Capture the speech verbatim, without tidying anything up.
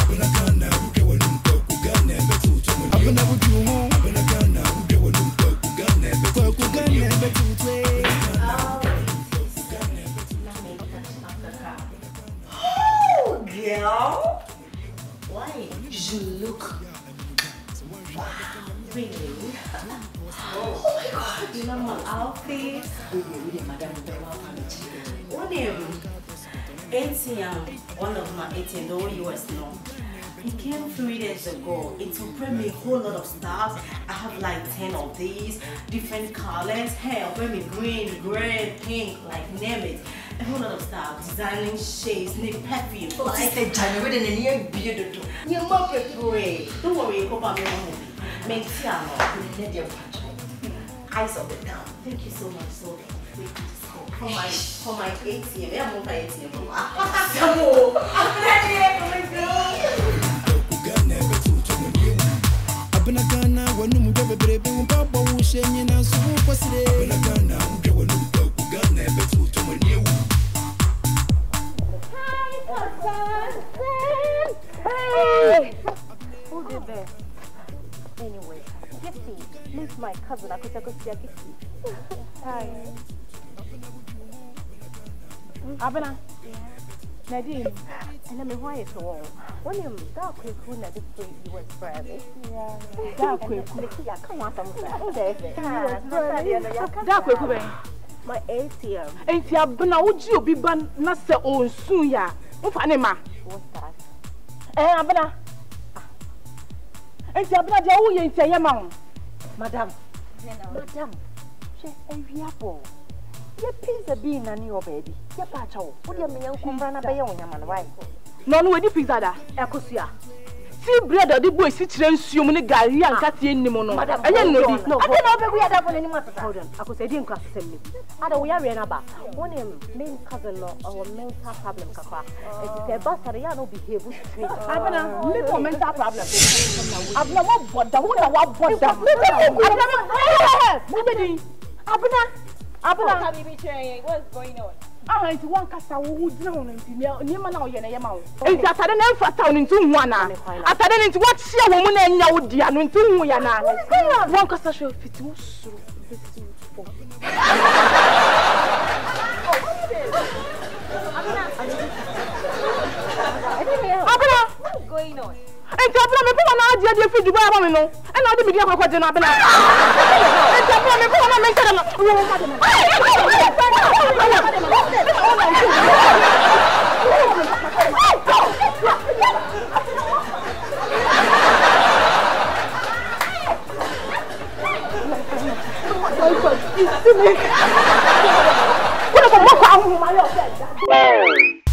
Girl, why? You look wow, really? Oh my God, you know my outfit? One A T M, one of my A T M, the whole U S no. It came three days ago. It will bring me a whole lot of stuff. I have like ten of these, different colors. Hey, I'll bring me green, gray, pink, like name it. A whole lot of stuff, designing shades, new perfume. Oh, like, sister January and you're beautiful. You're more pretty. Don't worry, go back home. Make Tiano, let your eyes of the down. Thank you so much. So for my for my A T M, yeah, I'm over A T M. I'm ready. Oh my God. Abena Ghana, when you move baby, we papa will share you now. So what's it? Abena Ghana, we will look up Ghana, but to to when you. Hi, cousin. Hey. Who did that? Anyway, Gifty, meet my cousin. I could take a Gifty. Hi. Abena. Nadine, and I mean, why is wrong? When you dark quick, who never say you were Friday. Yeah, dark quick, yeah, come on, dark quick, my A T M. And you have been out, you be ban, not so old soon, ya. What's that? Eh, Abena. And you have not your way into your mouth, Madame. Madame, she's a apple. You pizza bean and your baby. Your pacho. What do you mean? Come run a bay on your man, right? No, no, the pizza da. Ecosia. See, brother, the boy sits and assuming a guy and cat in the mono. I didn't know this. No, I don't know we had up on any matter. Hold on. I could say, didn't cross the same. I don't wear another. One main cousin law or mental problem. Kaka. It's a Basariano behavior. I've been a little mental problem. I've never bought the one I want. I've been a Abena, have you betraying? What's going on? Ah, it's one cast I would drown into near Mana or Yanamau. It's a sudden effort town into one. I sudden into what she a woman and Yaudian into Yana. One cast I shall fit you so. Abena, what's going on? And tell me, I'm not yet if you do buy one, and I'll be the other question. Abena. And tell me, I'm not going to What about